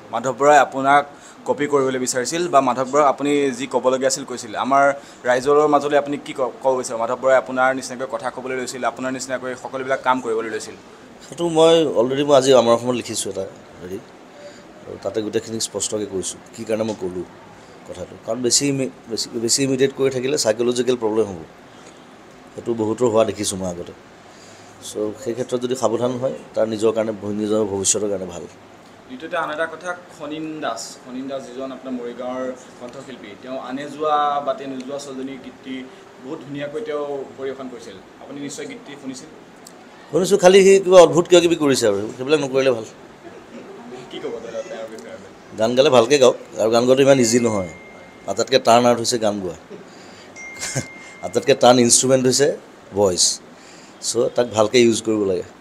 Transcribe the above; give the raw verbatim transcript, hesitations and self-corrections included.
মাধৱ বৰাই আপোনাক কপি কৰিবলৈ বিচাৰিছিল বা মাধৱ বৰাই আপুনি যি ক'বলগীয়া আছিল কৈছিল আমাৰ ৰাইজৰ মাজলৈ আপুনি কি ক'ব বিচাৰে মাধৱ বৰাই আপোনাৰ নিচিনাকৈ কথা ক'বলৈ লৈছিল আপোনাৰ নিচিনাকৈ সকলোবিলাক কাম কৰিবলৈ লৈছিল সেইটো মই অলৰেডি মই আজি আমাৰ অসমত লিখিছোঁ এটা হেৰি আৰু তাতে গোটেইখিনি স্পষ্টকৈ কৈছোঁ কি কাৰণে মই ক'লোঁ কথাটো কাৰণ বেছি বেছি বেছি ইমিডিয়েট কৰি থাকিলে চাইক'লজিকেল প্ৰব্লেম হ'ব সেইটো বহুতৰ হোৱা দেখিছোঁ মই আগতে চ' সেই ক্ষেত্ৰত যদি সাৱধান হয় তাৰ নিজৰ কাৰণে নিজৰ ভৱিষ্যতৰ কাৰণে ভাল দ্বিতীয়তে আন এটা কথা খনিন দাস খনিন দাস যিজন আপোনাৰ মৰিগাঁৱৰ কণ্ঠশিল্পী তেওঁ আনে যোৱা বাটে নোযোৱা ছোৱালীজনীৰ গীতটি বহুত ধুনীয়াকৈ তেওঁ পৰিৱেশন কৰিছিল আপুনি নিশ্চয় গীতটি শুনিছিল শুনিছোঁ খালি সি কিবা অদ্ভুত কিবা কিবি কৰিছে আৰু সেইবিলাক নকৰিলে ভাল কি ক'ব তেওঁৰ বিষয়ে গান গালে ভালকৈ গাওক আৰু গান গোৱাটো ইমান ইজি নহয় আটাইতকৈ টান আৰ্ট হৈছে গান গোৱা আটাইতকৈ টান ইনষ্ট্ৰুমেণ্ট হৈছে ভইচ চ' তাক ভালকৈ ইউজ কৰিব লাগে